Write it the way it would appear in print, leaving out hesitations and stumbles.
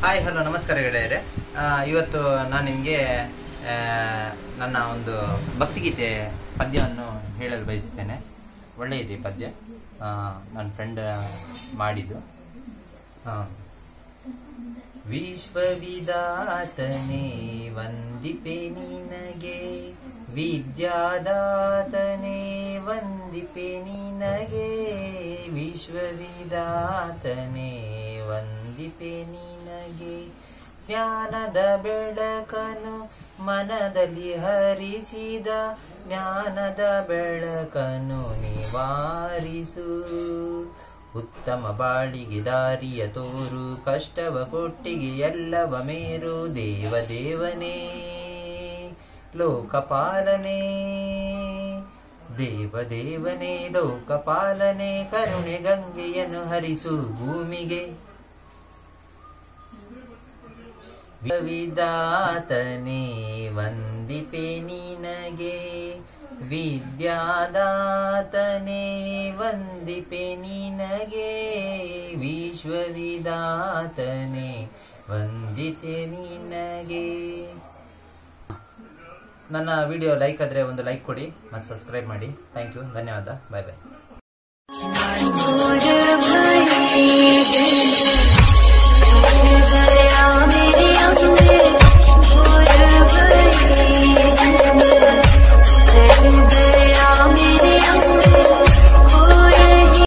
Hi hello ನಮಸ್ಕಾರ ಗೆಳೆಯರೆ. ಇವತ್ತು ನಾನು ನಿಮಗೆ ನನ್ನ ಒಂದು ಭಕ್ತಿಗೀತೆ ಪದ್ಯವನ್ನು ಹೇಳಲು ಬಯಸುತ್ತೇನೆ. ಒಳ್ಳೆಯದು ಈ ಪದ್ಯ, ನನ್ನ ಫ್ರೆಂಡ್ ಮಾಡಿದ್ದು. ವಿಶ್ವವಿದಾತನೇ ವಂದಿಪೆ ನಿನಗೆ, ವಿದ್ಯಾದಾತನೇ ವಂದಿಪೆ ನಿನಗೆ, ವಿಶ್ವವಿದಾತನೇ ವಂದಿಪೆ ನಿನಗೆ. ಜ್ಞಾನದ ಬೆಳಕನ್ನು ಮನದಲ್ಲಿ ಹರಿಸಿದ, ಜ್ಞಾನದ ಬೆಳಕನ್ನು ನಿವಾರಿಸು. ಉತ್ತಮ ಬಾಳಿಗೆ ದಾರಿಯ ತೋರು, ಕಷ್ಟವ ಕೊಟ್ಟಿಗೆ ಎಲ್ಲವ ಮೇರು. ದೇವದೇವನೇ ಲೋಕಪಾಲನೆ, ದೇವದೇವನೇ ಲೋಕಪಾಲನೆ. ಕರುಣೆ ಗಂಗೆಯನ್ನು ಹರಿಸು ಭೂಮಿಗೆ. ವಿದ್ಯಾದಾತನೇ ವಂದಿಪೆ ನಿನಗೆ, ವಿದ್ಯಾದಾತನೇ ವಂದಿಪೆ ನಿನಗೆ, ವಿಶ್ವವಿದಾತನೇ ವಂದಿತೆ ನಿನಗೆ. ನನ್ನ ವಿಡಿಯೋ ಲೈಕ್ ಆದರೆ ಒಂದು ಲೈಕ್ ಕೊಡಿ ಮತ್ತು ಸಬ್ಸ್ಕ್ರೈಬ್ ಮಾಡಿ. ಥ್ಯಾಂಕ್ ಯು, ಧನ್ಯವಾದ, ಬಾಯ್ ಬಾಯ್.